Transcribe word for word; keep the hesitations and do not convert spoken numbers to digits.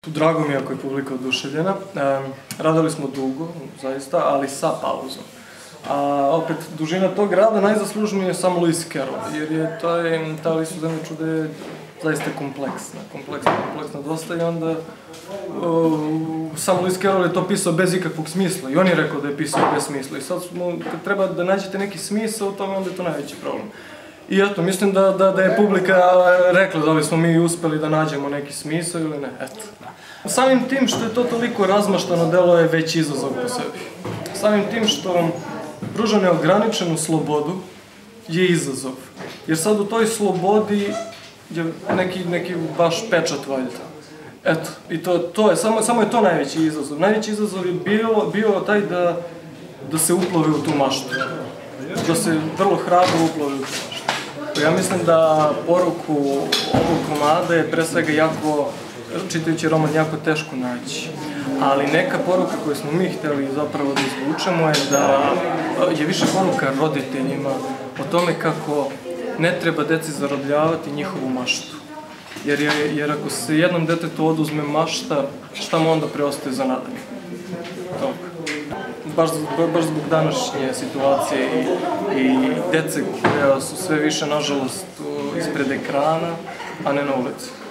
Drago mi je ako je publika oduševljena. Radili smo dugo, zaista, ali sa pauzom. A opet, dužina tog rada najzaslužniji je sam Lewis Carroll, jer je ta list u zemlji čude zaista kompleksna, kompleksna, kompleksna dosta i onda sam Lewis Carroll je to pisao bez ikakvog smisla i on je rekao da je pisao bez smisla i sad kad treba da nađete neki smisao u tome, onda je to najveći problem. I eto, mislim da je publika rekla da li smo mi uspeli da nađemo neki smisao ili ne, eto. Samim tim što je to toliko razmaštano delo je već izazov po sebi. Samim tim što vam pruža neograničenu slobodu je izazov. Jer sad u toj slobodi je neki vaš pečat valjda. Eto, i to je, samo je to najveći izazov. Najveći izazov je bio taj da se uplove u tu maštu. Da se vrlo hrabro uplove u tu maštu. Ja mislim da poruku ovog komada je pre svega jako, čitajući roman, jako teško naći. Ali neka poruka koju smo mi hteli zapravo da izvučemo je da je više poruka roditeljima o tome kako ne treba deci zarobljavati njihovu maštu. Jer ako se jednom detetu oduzme mašta, šta mu onda preostaje za nadanje? Baš zbog današnje situacije i dece koja su sve više, nažalost, ispred ekrana, a ne na ulici.